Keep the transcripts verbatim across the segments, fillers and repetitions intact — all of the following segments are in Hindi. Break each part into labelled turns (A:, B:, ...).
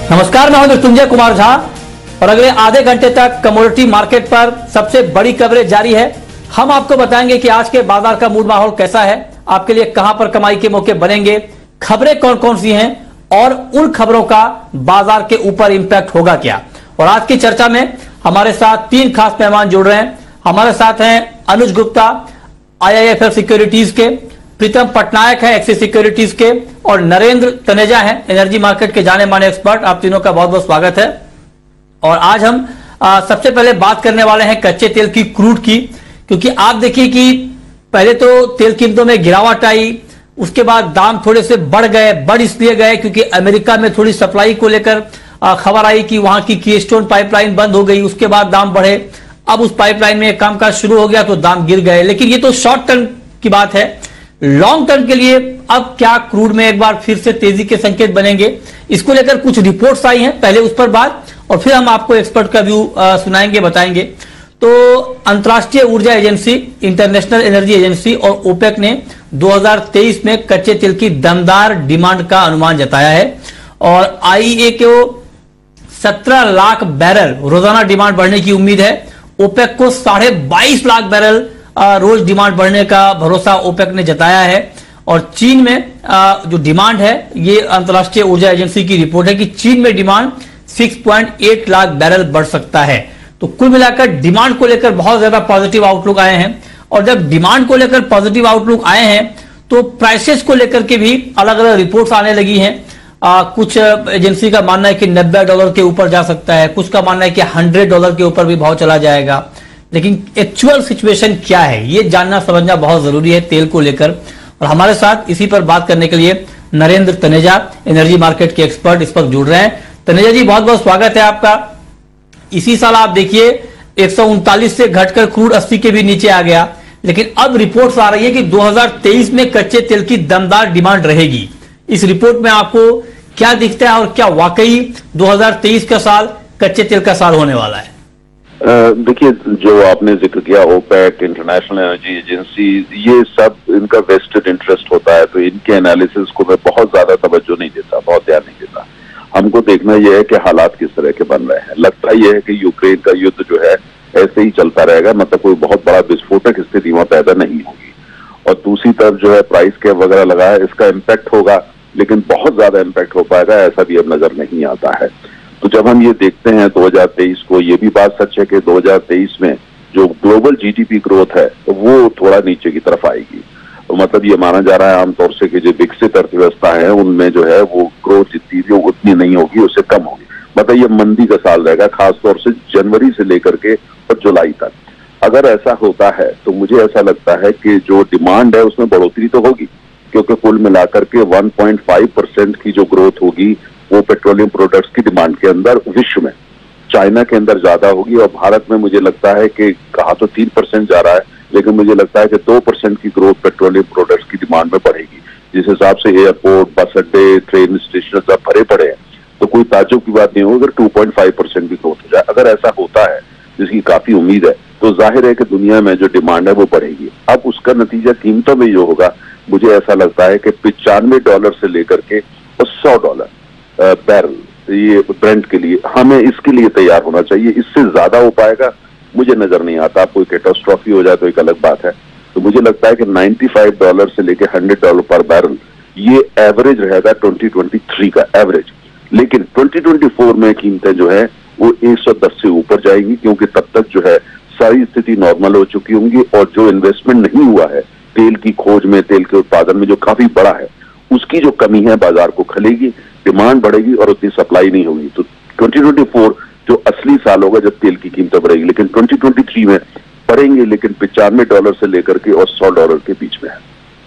A: नमस्कार, मैं हूं मृत्युंजय कुमार झा और अगले आधे घंटे तक कमोडिटी मार्केट पर सबसे बड़ी कवरेज जारी है। हम आपको बताएंगे कि आज के बाजार का मूड माहौल कैसा है, आपके लिए कहां पर कमाई के मौके बनेंगे, खबरें कौन कौन सी हैं और उन खबरों का बाजार के ऊपर इंपैक्ट होगा क्या। और आज की चर्चा में हमारे साथ तीन खास मेहमान जुड़ रहे हैं। हमारे साथ हैं Anuj Gupta, I I F L securities के, प्रीतम पटनायक है एक्सिस सिक्योरिटीज के, और नरेंद्र तनेजा है एनर्जी मार्केट के जाने माने एक्सपर्ट। आप तीनों का बहुत बहुत स्वागत है। और आज हम आ, सबसे पहले बात करने वाले हैं कच्चे तेल की, क्रूड की, क्योंकि आप देखिए कि पहले तो तेल कीमतों में गिरावट आई, उसके बाद दाम थोड़े से बढ़ गए। बढ़ इसलिए गए क्योंकि अमेरिका में थोड़ी सप्लाई को लेकर खबर आई कि वहां की कीस्टोन पाइपलाइन बंद हो गई, उसके बाद दाम बढ़े। अब उस पाइपलाइन में कामकाज शुरू हो गया तो दाम गिर गए। लेकिन ये तो शॉर्ट टर्म की बात है। लॉन्ग टर्म के लिए अब क्या क्रूड में एक बार फिर से तेजी के संकेत बनेंगे, इसको लेकर कुछ रिपोर्ट्स आई हैं, पहले उस पर बात और फिर हम आपको एक्सपर्ट का व्यू सुनाएंगे, बताएंगे। तो अंतर्राष्ट्रीय ऊर्जा एजेंसी, इंटरनेशनल एनर्जी एजेंसी और ओपेक ने दो हज़ार तेईस में कच्चे तेल की दमदार डिमांड का अनुमान जताया है और आई ई ए को सत्रह लाख बैरल रोजाना डिमांड बढ़ने की उम्मीद है। ओपेक को साढ़े बाईस लाख बैरल रोज डिमांड बढ़ने का भरोसा ओपेक ने जताया है। और चीन में जो डिमांड है, ये अंतर्राष्ट्रीय ऊर्जा एजेंसी की रिपोर्ट है कि चीन में डिमांड छह पॉइंट आठ लाख बैरल बढ़ सकता है। तो कुल मिलाकर डिमांड को लेकर बहुत ज्यादा पॉजिटिव आउटलुक आए हैं। और जब डिमांड को लेकर पॉजिटिव आउटलुक आए हैं तो प्राइसेस को लेकर के भी अलग अलग रिपोर्ट्स आने लगी हैं। आ, कुछ एजेंसी का मानना है कि नब्बे डॉलर के ऊपर जा सकता है, कुछ का मानना है कि सौ डॉलर के ऊपर भी भाव चला जाएगा। लेकिन एक्चुअल सिचुएशन क्या है, ये जानना समझना बहुत जरूरी है तेल को लेकर। और हमारे साथ इसी पर बात करने के लिए नरेंद्र तनेजा, एनर्जी मार्केट के एक्सपर्ट, इस पर जुड़ रहे हैं। तनेजा जी, बहुत बहुत स्वागत है आपका। इसी साल आप देखिए एक सौ उनतालीस से घटकर क्रूड अस्सी के भी नीचे आ गया, लेकिन अब रिपोर्ट्स आ रही है कि दो हज़ार तेईस में कच्चे तेल की दमदार डिमांड रहेगी। इस रिपोर्ट में आपको क्या दिखता है और क्या वाकई दो हज़ार तेईस का साल कच्चे तेल का साल होने वाला है?
B: देखिए, जो आपने जिक्र किया ओपेक, इंटरनेशनल एनर्जी एजेंसी, ये सब इनका वेस्टेड इंटरेस्ट होता है, तो इनके एनालिसिस को मैं बहुत ज्यादा तवज्जो नहीं देता, बहुत ध्यान नहीं देता। हमको देखना यह है कि हालात किस तरह के बन रहे हैं। लगता यह है कि यूक्रेन का युद्ध जो है ऐसे ही चलता रहेगा, मतलब कोई बहुत बड़ा विस्फोटक स्थिति वहां पैदा नहीं होगी। और दूसरी तरफ जो है प्राइस कैप वगैरह लगा है, इसका इम्पैक्ट होगा, लेकिन बहुत ज्यादा इम्पैक्ट हो पाएगा ऐसा भी अब नजर नहीं आता है। तो जब हम ये देखते हैं दो हज़ार तेईस को, ये भी बात सच है कि दो हज़ार तेईस में जो ग्लोबल जीडीपी ग्रोथ है वो थोड़ा नीचे की तरफ आएगी। तो मतलब ये माना जा रहा है आमतौर से कि जो विकसित अर्थव्यवस्था है उनमें जो है वो ग्रोथ जितनी भी उतनी नहीं होगी, उससे कम होगी। मतलब ये मंदी का साल रहेगा, खासतौर से जनवरी से लेकर के और जुलाई तक। अगर ऐसा होता है तो मुझे ऐसा लगता है कि जो डिमांड है उसमें बढ़ोतरी तो होगी, क्योंकि कुल मिलाकर के एक पॉइंट पाँच परसेंट की जो ग्रोथ होगी वो पेट्रोलियम प्रोडक्ट्स की डिमांड के अंदर विश्व में, चाइना के अंदर ज्यादा होगी। और भारत में मुझे लगता है कि कहा तो तीन परसेंट जा रहा है, लेकिन मुझे लगता है कि दो परसेंट की ग्रोथ पेट्रोलियम प्रोडक्ट्स की डिमांड में बढ़ेगी। जिस हिसाब से एयरपोर्ट, बस अड्डे, ट्रेन स्टेशन सब भरे पड़े हैं, तो कोई ताज्जुब की बात नहीं होगी अगर दो पॉइंट पाँच परसेंट की ग्रोथ हो जाए। अगर ऐसा होता है, जिसकी काफी उम्मीद है, तो जाहिर है कि दुनिया में जो डिमांड है वो बढ़ेगी। अब उसका नतीजा कीमतों में जो होगा, मुझे ऐसा लगता है कि पिचानवे डॉलर से लेकर के और सौ डॉलर बैरल ये ब्रेंट के लिए हमें इसके लिए तैयार होना चाहिए। इससे ज्यादा हो पाएगा मुझे नजर नहीं आता। कोई कैटास्ट्रॉफी हो जाए तो एक अलग बात है। तो मुझे लगता है कि पचानवे डॉलर से लेकर सौ डॉलर पर बैरल ये एवरेज रहेगा दो हज़ार तेईस का एवरेज। लेकिन दो हज़ार चौबीस में कीमतें जो है वो एक सौ दस से ऊपर जाएंगी, क्योंकि तब तक जो है सारी स्थिति नॉर्मल हो चुकी होंगी और जो इन्वेस्टमेंट नहीं हुआ है तेल की खोज में, तेल के उत्पादन में, जो काफी बड़ा है, उसकी जो कमी है बाजार को खलेगी, डिमांड बढ़ेगी और उतनी सप्लाई नहीं होगी। तो दो हज़ार चौबीस जो असली साल होगा जब तेल की कीमतें बढ़ेगी। लेकिन दो हज़ार तेईस में बढ़ेंगे, लेकिन पचानवे डॉलर से लेकर के और सौ डॉलर के बीच में है।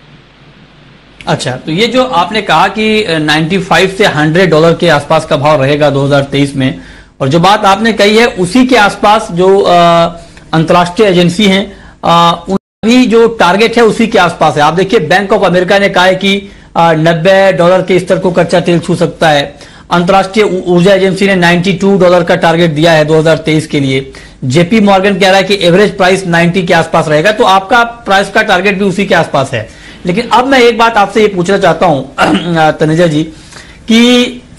A: अच्छा, तो ये जो आपने कहा कि पचानवे से सौ डॉलर के आसपास का भाव रहेगा दो हज़ार तेईस में, और जो बात आपने कही है उसी के आसपास जो अंतर्राष्ट्रीय एजेंसी हैं उनका भी जो टारगेट है उसी के आसपास है। आप देखिए, बैंक ऑफ अमेरिका ने कहा है कि नब्बे डॉलर के स्तर को कच्चा तेल छू सकता है। अंतर्राष्ट्रीय ऊर्जा एजेंसी ने बानवे डॉलर का टारगेट दिया है दो हज़ार तेईस के लिए। जेपी मॉर्गन कह रहा है कि एवरेज प्राइस नब्बे के आसपास रहेगा, तो आपका प्राइस का टारगेट भी उसी के आसपास है। लेकिन अब मैं एक बात आपसे ये पूछना चाहता हूं तनेजा जी कि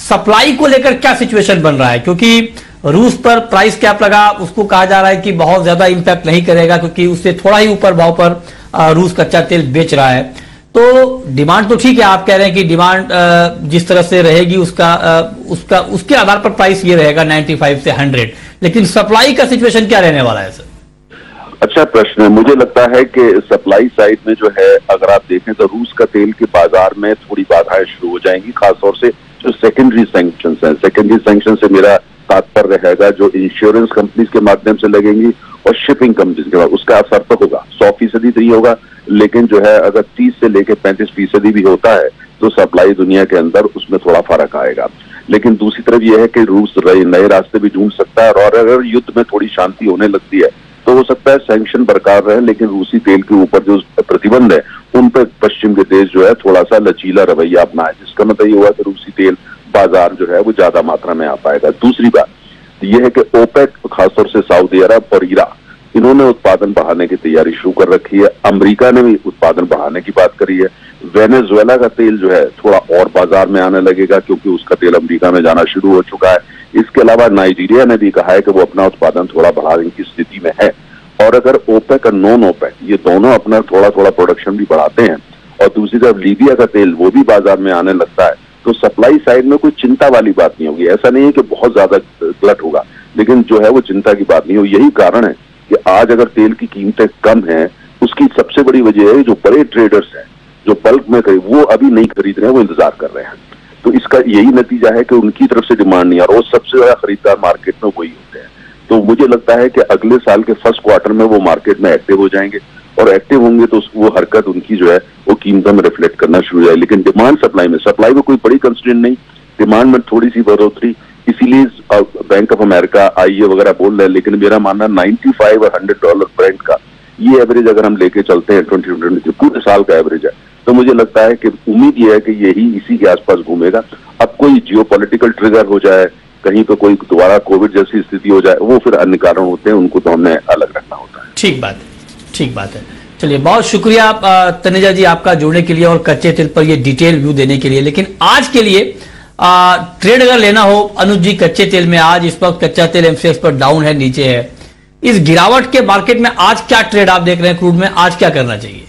A: सप्लाई को लेकर क्या सिचुएशन बन रहा है, क्योंकि रूस पर प्राइस कैप लगा, उसको कहा जा रहा है कि बहुत ज्यादा इंपैक्ट नहीं करेगा क्योंकि उससे थोड़ा ही ऊपर भाव पर रूस कच्चा तेल बेच रहा है। तो डिमांड तो ठीक है, आप कह रहे हैं कि डिमांड जिस तरह से रहेगी उसका उसका उसके आधार पर प्राइस ये रहेगा पचानवे से सौ, लेकिन सप्लाई का सिचुएशन क्या रहने वाला है सर?
B: अच्छा प्रश्न है। मुझे लगता है कि सप्लाई साइड में जो है, अगर आप देखें तो रूस का तेल के बाजार में थोड़ी बाधाएं शुरू हो जाएंगी, खासतौर से जो सेकेंडरी सैंक्शन है। सेकेंडरी सैंक्शन से मेरा तात्पर्य रहेगा जो इंश्योरेंस कंपनीज के माध्यम से लगेंगी और शिपिंग कंपनीज के बाद, उसका असर तो होगा। सौ फीसदी तो नहीं होगा, लेकिन जो है अगर तीस से लेकर पैंतीस फीसदी भी होता है तो सप्लाई दुनिया के अंदर उसमें थोड़ा फर्क आएगा। लेकिन दूसरी तरफ यह है कि रूस नए रास्ते भी ढूंढ सकता है, और अगर युद्ध में थोड़ी शांति होने लगती है तो हो सकता है सैंक्शन बरकरार रहे, लेकिन रूसी तेल के ऊपर जो प्रतिबंध है उन पर पश्चिम के देश जो है थोड़ा सा लचीला रवैया अपनाए, जिसका मतलब ये हुआ कि रूसी तेल बाजार जो है वो ज्यादा मात्रा में आ पाएगा। दूसरी बात यह है कि ओपेक, खासतौर से सऊदी अरब और ईरान, इन्होंने उत्पादन बढ़ाने की तैयारी शुरू कर रखी है। अमेरिका ने भी उत्पादन बढ़ाने की बात करी है। वेनेजुएला का तेल जो है थोड़ा और बाजार में आने लगेगा क्योंकि उसका तेल अमेरिका में जाना शुरू हो चुका है। इसके अलावा नाइजीरिया ने भी कहा है कि वो अपना उत्पादन थोड़ा बढ़ाने की स्थिति में है। और अगर ओपेक और नॉन ओपेक ये दोनों अपना थोड़ा थोड़ा प्रोडक्शन भी बढ़ाते हैं और दूसरी तरफ लीबिया का तेल वो भी बाजार में आने लगता है, तो सप्लाई साइड में कोई चिंता वाली बात नहीं होगी। ऐसा नहीं है कि बहुत ज्यादा गलत होगा, लेकिन जो है वो चिंता की बात नहीं हो। यही कारण है कि आज अगर तेल की कीमतें कम हैं, उसकी सबसे बड़ी वजह है जो बड़े ट्रेडर्स हैं जो बल्क में खरीद, वो अभी नहीं खरीद रहे हैं, वो इंतजार कर रहे हैं। तो इसका यही नतीजा है कि उनकी तरफ से डिमांड नहीं, और वो सबसे ज्यादा खरीदार मार्केट में वही होते हैं। तो मुझे लगता है कि अगले साल के फर्स्ट क्वार्टर में वो मार्केट में एक्टिव हो जाएंगे, और एक्टिव होंगे तो वो हरकत उनकी जो है वो कीमतों में रिफ्लेक्ट करना शुरू हो जाए। लेकिन डिमांड सप्लाई में सप्लाई में कोई बड़ी कंस्ट्रेंट नहीं, डिमांड में थोड़ी सी बढ़ोतरी, इसीलिए बैंक ऑफ अमेरिका, आईईए वगैरह बोल रहे हैं। लेकिन मेरा मानना पचानवे और सौ डॉलर ब्रेंट का ये एवरेज अगर हम लेके चलते हैं ट्वेंटी ट्वेंटी पूरे साल का एवरेज है, तो मुझे लगता है कि उम्मीद ये है कि यही इसी के आसपास घूमेगा। अब कोई जियोपॉलिटिकल ट्रिगर हो जाए, कहीं पे कोई दोबारा कोविड जैसी स्थिति हो जाए, वो फिर अन्य कारण होते हैं, उनको तो हमने अलग रखना होता है।
A: ठीक बात है, ठीक बात है। चलिए, बहुत शुक्रिया तनेजा जी आपका जुड़ने के लिए और कच्चे तेल पर ये डिटेल व्यू देने के लिए। लेकिन आज के लिए आ, ट्रेड अगर लेना हो अनुज जी कच्चे तेल में, आज इस वक्त कच्चा तेल एमसीएक्स पर डाउन है, नीचे है। इस गिरावट के मार्केट में आज क्या ट्रेड आप देख रहे हैं क्रूड में, आज क्या करना चाहिए?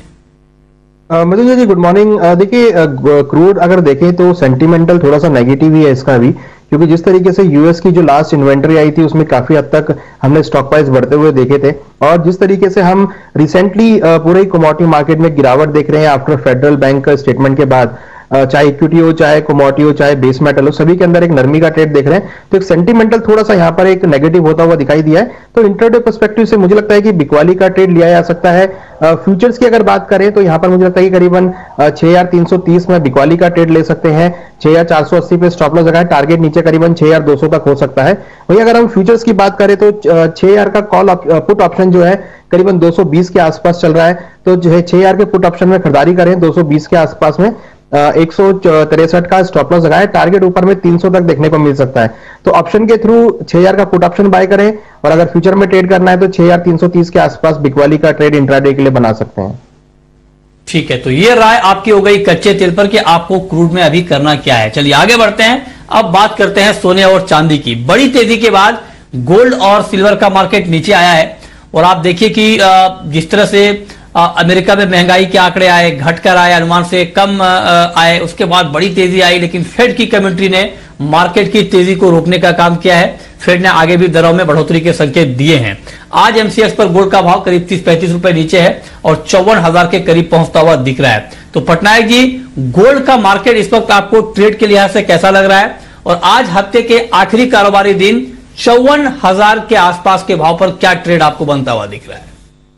C: Madhukar ji good morning. देखिए, क्रूड अगर देखें तो सेंटिमेंटल थोड़ा सा नेगेटिव ही है इसका भी, क्योंकि जिस तरीके से यूएस की जो लास्ट इन्वेंट्री आई थी उसमें काफी हद तक हमने स्टॉक प्राइस बढ़ते हुए देखे थे, और जिस तरीके से हम रिसेंटली पूरे कमोडिटी मार्केट में गिरावट देख रहे हैं आफ्टर फेडरल बैंक का स्टेटमेंट के बाद, चाहे इक्विटी हो, चाहे कमोडिटी हो, चाहे बेस मेटल हो, सभी के अंदर एक नरमी का ट्रेड देख रहे हैं। तो एक सेंटिमेंटल थोड़ा सा यहाँ पर एक नेगेटिव होता हुआ दिखाई दिया है। तो इंट्राडे पर्सपेक्टिव से मुझे लगता है कि बिकवाली का ट्रेड लिया जा सकता है। फ्यूचर्स की अगर बात करें तो यहाँ पर मुझे लगता है कि करीबन छह हजार तीन सौ तीस में बिकवाली का ट्रेड ले सकते हैं। छह हजार चार सौ अस्सी पे स्टॉप लॉस लगा है, टारगेट नीचे करीबन छह हजार दो सौ तक हो सकता है। वहीं अगर हम फ्यूचर्स की बात करें तो छह हजार का कॉल पुट ऑप्शन जो है करीबन दो सौ बीस के आसपास चल रहा है। तो जो है छह हजार के पुट ऑप्शन में खरीदारी करें दो सौ बीस के आसपास में, एक सौ तिरसठ का स्टॉप लॉस लगाए, टारगेट ऊपर में तीन सौ तक देखने को मिल सकता है। तो ऑप्शन के थ्रू छह हजार का पुट ऑप्शन बाय करें, और अगर फ्यूचर में ट्रेड करना है तो छह हजार तीन सौ तीस के आसपास बिकवाली का ट्रेड इंट्राडे के लिए बना सकते हैं।
A: ठीक है, तो ये राय आपकी हो गई कच्चे तेल पर कि आपको क्रूड में अभी करना क्या है। चलिए आगे बढ़ते हैं, अब बात करते हैं सोने और चांदी की। बड़ी तेजी के बाद गोल्ड और सिल्वर का मार्केट नीचे आया है, और आप देखिए कि जिस तरह से अमेरिका में महंगाई के आंकड़े आए, घटकर आए, अनुमान से कम आए, उसके बाद बड़ी तेजी आई, लेकिन फेड की कमेंट्री ने मार्केट की तेजी को रोकने का काम किया है। फेड ने आगे भी दरों में बढ़ोतरी के संकेत दिए हैं। आज एमसीएक्स पर गोल्ड का भाव करीब तीस पैंतीस रुपए नीचे है और चौवन हजार के करीब पहुंचता हुआ दिख रहा है। तो पटनायक जी, गोल्ड का मार्केट इस वक्त आपको ट्रेड के लिहाज से कैसा लग रहा है, और आज हफ्ते के आखिरी कारोबारी दिन चौवन हजार के आसपास के भाव पर क्या ट्रेड आपको बनता हुआ दिख रहा है?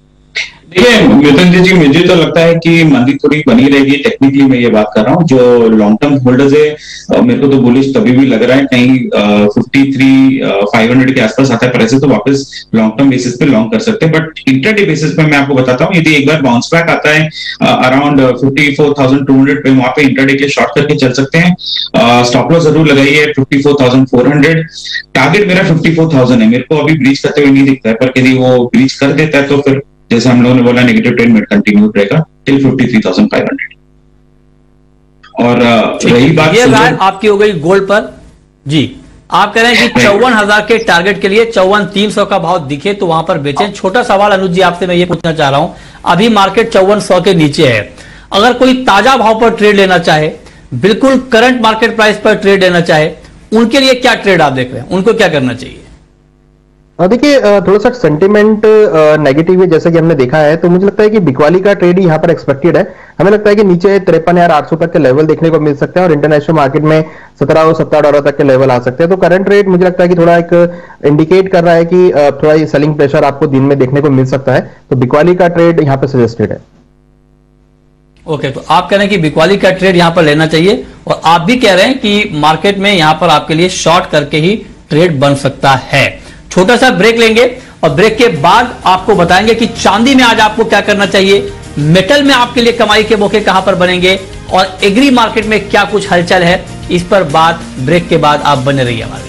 D: देखिए मिथुन जी, मुझे तो लगता है कि मंदी थोड़ी बनी रहेगी। टेक्निकली मैं ये बात कर रहा हूँ, जो लॉन्ग टर्म होल्डर्स है मेरे को तो बुलिश तभी भी लग रहा है, कहीं फिफ्टी थ्री फाइव हंड्रेड के आसपास आता है प्राइस तो वापस लॉन्ग टर्म बेसिस पे लॉन्ग कर सकते हैं। बट इंट्राडे बेसिस पे मैं आपको बताता हूँ, यदि एक बार बाउंस बैक आता है around fifty four thousand two hundred पे, वहां पे इंट्राडे के शॉर्ट करके चल सकते हैं। स्टॉप लॉस जरूर लगाइए fifty four thousand four hundred, target मेरा फिफ्टी फोर थाउजेंड है। मेरे को अभी ब्रीच करते हुए नहीं दिखता है, पर यदि वो ब्रीच कर देता है तो फिर जैसे हम लोगों ने बोला नेगेटिव ट्रेंड में कंटिन्यू रहेगा till fifty three thousand five hundred. और रही बात
A: ये राय आपकी हो गई गोल्ड पर। जी, आप कह रहे हैं कि चौवन हजार के टारगेट के लिए चौवन तीन सौ का भाव दिखे तो वहां पर बेचें। छोटा सवाल अनुज जी आपसे मैं ये पूछना चाह रहा हूं, अभी मार्केट चौवन सौ के नीचे है, अगर कोई ताजा भाव पर ट्रेड लेना चाहे, बिल्कुल करंट मार्केट प्राइस पर ट्रेड लेना चाहे, उनके लिए क्या ट्रेड आप देख रहे हैं, उनको क्या करना चाहिए?
C: देखिए थोड़ा सा सेंटिमेंट नेगेटिव है जैसे कि हमने देखा है, तो मुझे लगता है कि बिकवाली का ट्रेड ही यहाँ पर एक्सपेक्टेड है। हमें लगता है कि नीचे तिरपन हजार आठ सौ तक के लेवल देखने को मिल सकते हैं और इंटरनेशनल मार्केट में सत्रह और सत्रह डॉलर तक के लेवल आ सकते हैं। तो करंट रेट मुझे लगता है कि थोड़ा एक इंडिकेट कर रहा है कि थोड़ा ये सेलिंग प्रेशर आपको दिन में देखने को मिल सकता है, तो बिकवाली का ट्रेड यहाँ पे सजेस्टेड है।
A: ओके okay, तो आप कह रहे हैं कि बिकवाली का ट्रेड यहां पर लेना चाहिए और आप भी कह रहे हैं कि मार्केट में यहां पर आपके लिए शॉर्ट करके ही ट्रेड बन सकता है। छोटा सा ब्रेक लेंगे और ब्रेक के बाद आपको बताएंगे कि चांदी में आज आपको क्या करना चाहिए, मेटल में आपके लिए कमाई के मौके कहां पर बनेंगे और एग्री मार्केट में क्या कुछ हलचल है, इस पर बात ब्रेक के बाद आप बने रहिए हमारे साथ।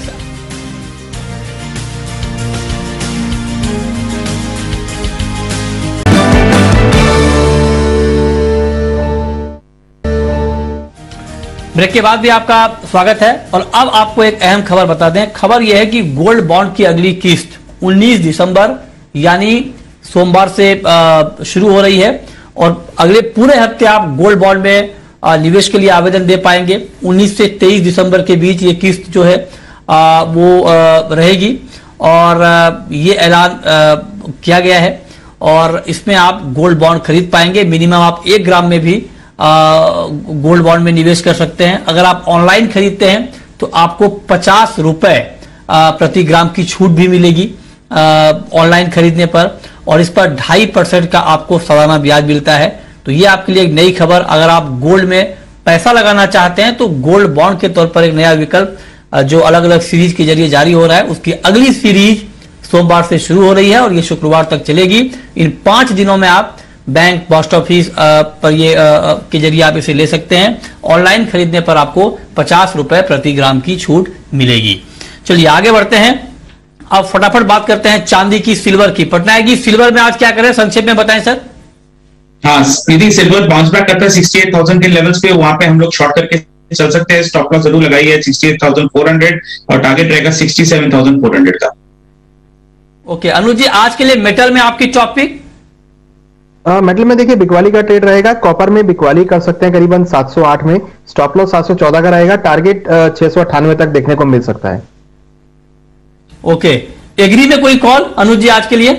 A: ब्रेक के बाद भी आपका स्वागत है और अब आपको एक अहम खबर बता दें। खबर यह है कि गोल्ड बॉन्ड की अगली किस्त उन्नीस दिसंबर यानी सोमवार से शुरू हो रही है और अगले पूरे हफ्ते आप गोल्ड बॉन्ड में निवेश के लिए आवेदन दे पाएंगे। उन्नीस से तेईस दिसंबर के बीच ये किस्त जो है वो रहेगी और ये ऐलान किया गया है और इसमें आप गोल्ड बॉन्ड खरीद पाएंगे। मिनिमम आप एक ग्राम में भी गोल्ड बॉन्ड में निवेश कर सकते हैं। अगर आप ऑनलाइन खरीदते हैं तो आपको पचास रुपए प्रति ग्राम की छूट भी मिलेगी ऑनलाइन खरीदने पर और इस पर ढाई परसेंट का आपको सालाना ब्याज मिलता है। तो ये आपके लिए एक नई खबर। अगर आप गोल्ड में पैसा लगाना चाहते हैं तो गोल्ड बॉन्ड के तौर पर एक नया विकल्प जो अलग अलग सीरीज के जरिए जारी हो रहा है, उसकी अगली सीरीज सोमवार से शुरू हो रही है और ये शुक्रवार तक चलेगी। इन पांच दिनों में आप बैंक, पोस्ट ऑफिस पर ये आ, के जरिए आप इसे ले सकते हैं। ऑनलाइन खरीदने पर आपको पचास रुपए प्रति ग्राम की छूट मिलेगी। चलिए आगे बढ़ते हैं, अब फटाफट बात करते हैं चांदी की, सिल्वर की। पटनायक जी, सिल्वर में आज क्या करें, संक्षेप में बताएं सर।
D: हाँ, यदि सिल्वर बाउंस बैक करता है अड़सठ हज़ार के लेवल्स पे, वहां पे हम लोग शॉर्ट करके चल सकते हैं। स्टॉप लॉस जरूर लगाइए अड़सठ हज़ार चार सौ और टारगेट रहेगा सड़सठ हज़ार चार सौ का।
A: ओके अनुज जी, आज के लिए मेटल में आपकी टॉपिक?
C: मेटल में देखिए बिकवाली का ट्रेड रहेगा। कॉपर में बिकवाली कर सकते हैं करीबन सात सौ आठ में, स्टॉप लॉस सात सौ चौदह का रहेगा, टारगेट छह सौ अट्ठानवे तक देखने को मिल सकता है।
A: ओके, एग्री में कोई कॉल अनुज जी आज के लिए?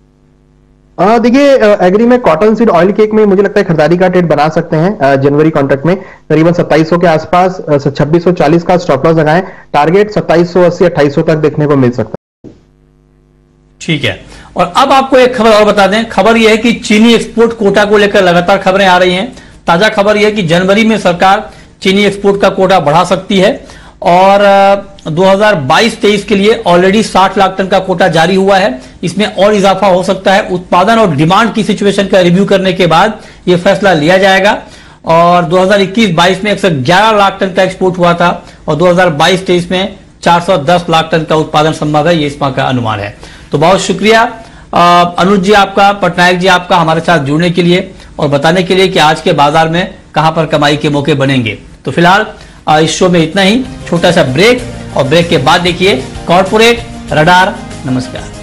C: देखिए एग्री में कॉटन सीड ऑयल केक में मुझे लगता है खरीदारी का ट्रेड बना सकते हैं। जनवरी कॉन्ट्रैक्ट में करीबन सत्ताईस सौ के आसपास छब्बीस सौ चालीस का स्टॉप लॉस लगाएं, टारगेट सत्ताईस सौ अस्सी अट्ठाईस सौ तक देखने को मिल सकता है।
A: ठीक है, और अब आपको एक खबर और बता दें। खबर यह है कि चीनी एक्सपोर्ट कोटा को लेकर लगातार खबरें आ रही हैं। ताजा खबर यह है कि जनवरी में सरकार चीनी एक्सपोर्ट का कोटा बढ़ा सकती है और दो हज़ार बाईस तेईस के लिए ऑलरेडी साठ लाख टन का कोटा जारी हुआ है। इसमें और इजाफा हो सकता है। उत्पादन और डिमांड की सिचुएशन का रिव्यू करने के बाद यह फैसला लिया जाएगा और दो हज़ार इक्कीस बाईस में एक सौ ग्यारह लाख टन का एक्सपोर्ट हुआ था और दो हज़ार बाईस तेईस में चार सौ दस लाख टन का उत्पादन संभव है, ये इस माह का अनुमान है। तो बहुत शुक्रिया अनुज जी आपका, पटनायक जी आपका हमारे साथ जुड़ने के लिए और बताने के लिए कि आज के बाजार में कहां पर कमाई के मौके बनेंगे। तो फिलहाल इस शो में इतना ही, छोटा सा ब्रेक और ब्रेक के बाद देखिए कॉर्पोरेट रडार। नमस्कार।